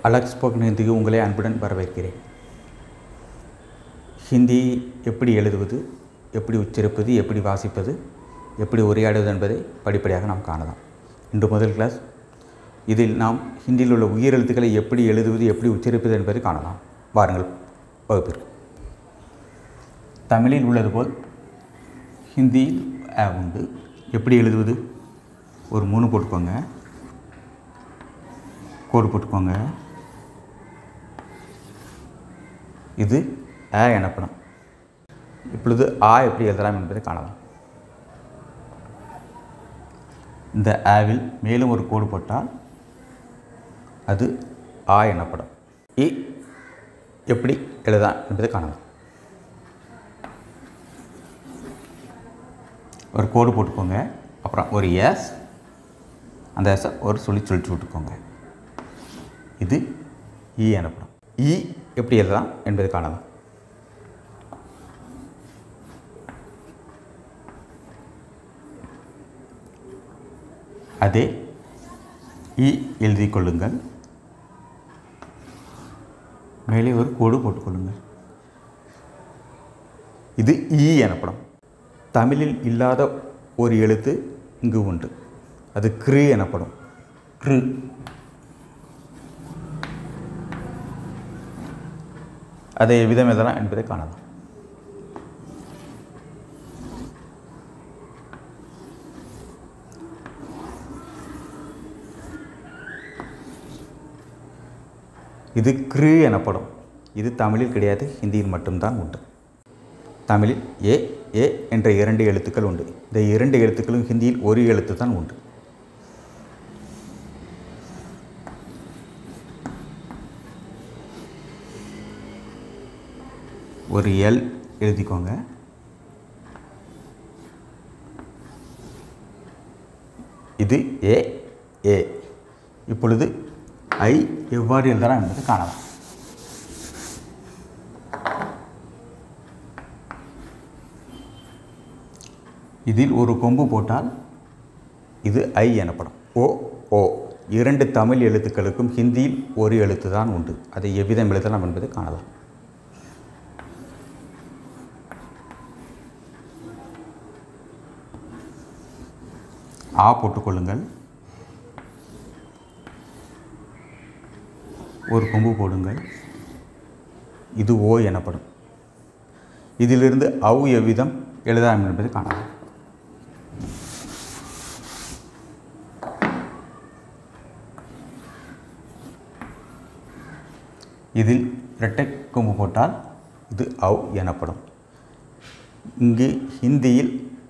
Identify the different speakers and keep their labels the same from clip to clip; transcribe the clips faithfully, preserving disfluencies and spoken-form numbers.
Speaker 1: Alex spoken ஹிந்திக்கு உங்களை அன்புடன் வரவேற்கிறேன். ஹிந்தி எப்படி எழுதுவது, எப்படி உச்சரிப்பது, எப்படி வாசிப்பது, எப்படி உரையாடுவது என்பதை படிப்படியாக நாம் காணலாம். இன்று முதல் கிளாஸ். இதில் நாம் ஹிந்தியில் உள்ள உயிரெழுத்துக்களை எப்படி எழுதுவது, எப்படி உச்சரிப்பது என்பதை காணலாம். வாருங்கள் வகுப்பிற்கு. தமிழில் உள்ளது போல் ஹிந்தியில் அ உண்டு. எப்படி எழுதுவது? ஒரு மூணு போட்டுக்கோங்க, கோடு போட்டுக்கோங்க. இது அ எனப்படும். இப்பொழுது ஆ எப்படி எழுதலாம் என்பதை காணலாம். இந்த ஆவில் மேலும் ஒரு கோடு போட்டால் அது ஆ எனப்படும். இ எப்படி எழுதலாம் என்பதை காணலாம். ஒரு கோடு போட்டுக்கோங்க, அப்புறம் ஒரு எஸ், அந்த எஸ் ஒரு சொல்லி சொல்லிச்சு விட்டுக்கோங்க. இது இ எனப்படும். இ எப்படி எழுதலாம் என்பதை காணலாம். அதே இ எழுதி கொள்ளுங்கள், மேலே ஒரு கோடு போட்டுக்கொள்ளுங்கள். இது ஈ எனப்படும். தமிழில் இல்லாத ஒரு எழுத்து இங்கு உண்டு. அது கிரு எனப்படும். கிரு. அதை எவ்விதம் எழுதலாம் என்பதை காணலாம். இது கிரு எனப்படும். இது தமிழில் கிடையாது, ஹிந்தியில் மட்டும்தான் உண்டு. தமிழில் ஏ ஏ என்ற இரண்டு எழுத்துக்கள் உண்டு. இந்த இரண்டு எழுத்துக்களும் ஹிந்தியில் ஒரு எழுத்து தான் உண்டு. ஒரு எல் எழுதிக்கோங்க. இது ஏ ஏ. இப்பொழுது ஐ எவ்வாறு எழுதலாம் என்பதை காணலாம். இதில் ஒரு கொம்பு போட்டால் இது ஐ எனப்படும். ஓ ஓ. இரண்டு தமிழ் எழுத்துக்களுக்கும் ஹிந்தியில் ஒரு எழுத்து தான் உண்டு. அதை எவ்விதம் எழுதலாம் என்பதை காணலாம். ஆ போட்டுக்கொள்ளுங்கள், ஒரு கொம்பு போடுங்கள். இது ஓ எனப்படும். இதிலிருந்து அவ் எவ்விதம் எழுதலாம் என்பதை காணலாம். இதில் இரட்டை கொம்பு போட்டால் இது அவ் எனப்படும். இங்கு ஹிந்தியில்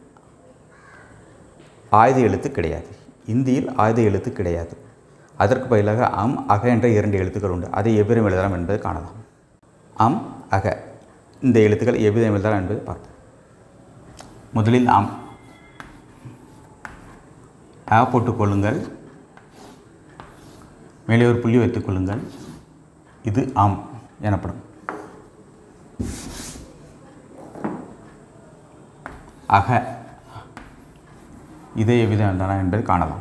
Speaker 1: ஆயுத எழுத்து கிடையாது. இந்தியில் ஆயுத எழுத்து கிடையாது. அதற்கு பதிலாக அம் அக என்ற இரண்டு எழுத்துக்கள் உண்டு. அதை எவ்விதம் எழுதலாம் என்பதை காணலாம். அம் அக இந்த எழுத்துக்கள் எவ்விதம் எழுதலாம் என்பதை பார்ப்போம். முதலில் அம். அ போட்டுக்கொள்ளுங்கள், மேலே ஒரு புள்ளி வைத்துக் கொள்ளுங்கள். இது அம் எனப்படும். அக இதை எவ்விதம் எழுதலாம் என்பதை காணலாம்.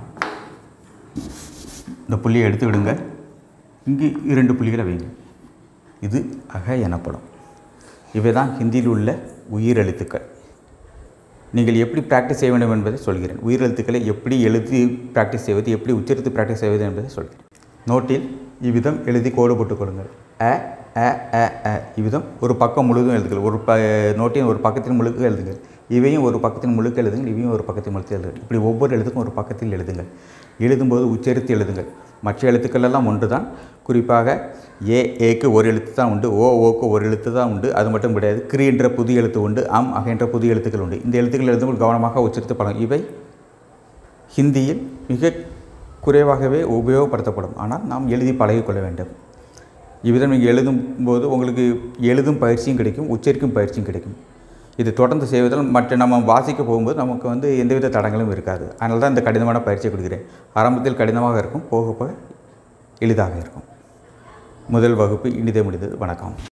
Speaker 1: இந்த புள்ளியை எடுத்து விடுங்க, இங்கு இரண்டு புள்ளிகளை வைங்க. இது அக எனப்படும். இவை தான் ஹிந்தியில் உள்ள உயிரெழுத்துக்கள். நீங்கள் எப்படி ப்ராக்டிஸ் செய்ய வேண்டும் என்பதை சொல்கிறேன். உயிரெழுத்துக்களை எப்படி எழுதி ப்ராக்டிஸ் செய்வது, எப்படி உச்சரித்து ப்ராக்டிஸ் செய்வது என்பதை சொல்கிறேன். நோட்டில் இவ்விதம் எழுதி கோடு போட்டுக் கொள்ளுங்கள். அ அ அ அ இவ்விதம் ஒரு பக்கம் முழுதும் எழுதுங்கள். ஒரு ப நோட்டின் ஒரு பக்கத்தின் முழுக்க எழுதுங்கள். இவையும் ஒரு பக்கத்தின் முழுக்க எழுதுங்கள். இவையும் ஒரு பக்கத்தின் முழுக்க எழுதுங்கள். இப்படி ஒவ்வொரு எழுத்துக்கும் ஒரு பக்கத்தில் எழுதுங்கள். எழுதும்போது உச்சரித்து எழுதுங்கள். மற்ற எழுத்துக்கள் எல்லாம் ஒன்று தான். குறிப்பாக ஏ ஏக்கு ஒரு எழுத்து தான் உண்டு. ஓ ஓக்கு ஒரு எழுத்து தான் உண்டு. அது மட்டும் கிடையாது, கிரி என்ற புதிய எழுத்து உண்டு. அம் அக என்ற புதிய எழுத்துக்கள் உண்டு. இந்த எழுத்துக்கள் எழுதும்போது கவனமாக உச்சரித்து பழகும். இவை ஹிந்தியில் மிக குறைவாகவே உபயோகப்படுத்தப்படும். ஆனால் நாம் எழுதி பழகிக்கொள்ள வேண்டும். இவ்விதம் நீங்கள் எழுதும்போது உங்களுக்கு எழுதும் பயிற்சியும் கிடைக்கும், உச்சரிக்கும் பயிற்சியும் கிடைக்கும். இது தொடர்ந்து செய்வதால் மற்ற நம்ம வாசிக்க போகும்போது நமக்கு வந்து எந்தவித தடங்களும் இருக்காது. அதனால தான் இந்த கடினமான பயிற்சியை கொடுக்கிறேன். ஆரம்பத்தில் கடினமாக இருக்கும், போக போக எளிதாக இருக்கும். முதல் வகுப்பு இனிதே முடிந்தது. வணக்கம்.